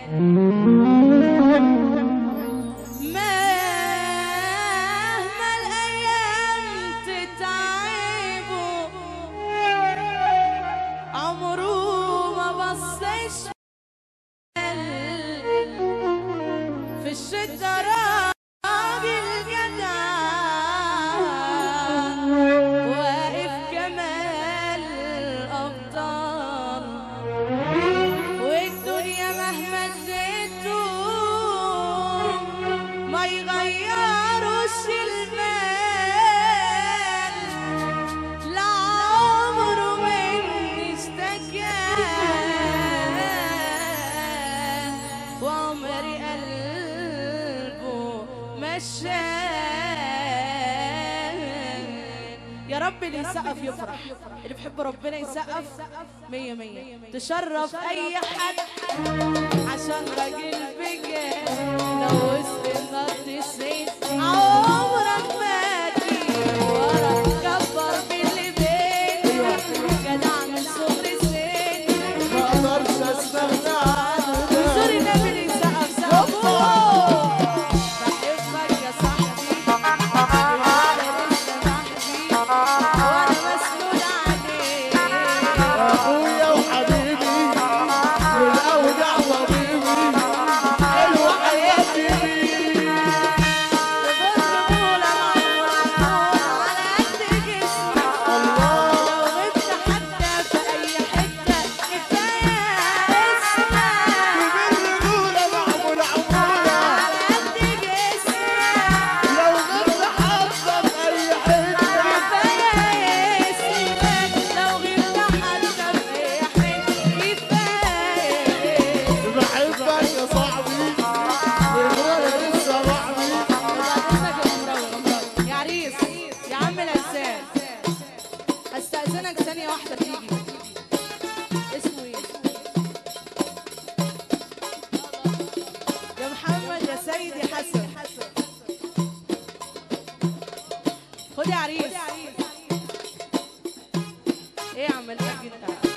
مهما الأيام تتعبه عمره ما بصش في الشدة راجل جدع واقف كمال الأبطال والدنيا مهما اديته ما يغيروش المال لعمره مني اشتكى وعمري قلبه مشان. يا رب اللي يسقف يفرح، اللي بيحب ربنا يسقف مية مية. تشرف أي حد عشان راجل بجد لو وسط النار تسعد عمرك ما تجيب ورا كبر باللي بينك جدع من صغر السن ما اقدرش استغنى عنك. زور النبي اللي يسقف سقفوه. بحبك يا صاحبي وعلى لسه بحبي وانا مسنود عليك اخويا وحبيبي والاودع طبيبي حلوه حياتي بيك. بطولة معمول على قد جسمي الله لو غبت حتى في أي حتة كفاية اسمك بالرجوله معمول عموله على قد جسمي لو غبت حتى في اي حته. كفاية اسمك لو غبت حتى في أي حتة كفاية. بحبك يا صاحبي وانا لسه صاحبي. يا عريس يا عم الأنسان استأذنك ثانية واحدة تيجي. اسمه ايه؟ يا محمد يا سيدي حسن. خد يا عريس. ايه يا عم الحاج انت؟